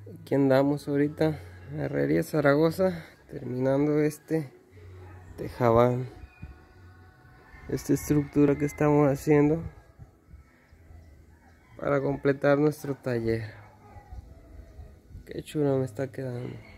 Aquí andamos ahorita, Herrería Zaragoza, terminando este tejabán, esta estructura que estamos haciendo para completar nuestro taller. Qué chulo me está quedando.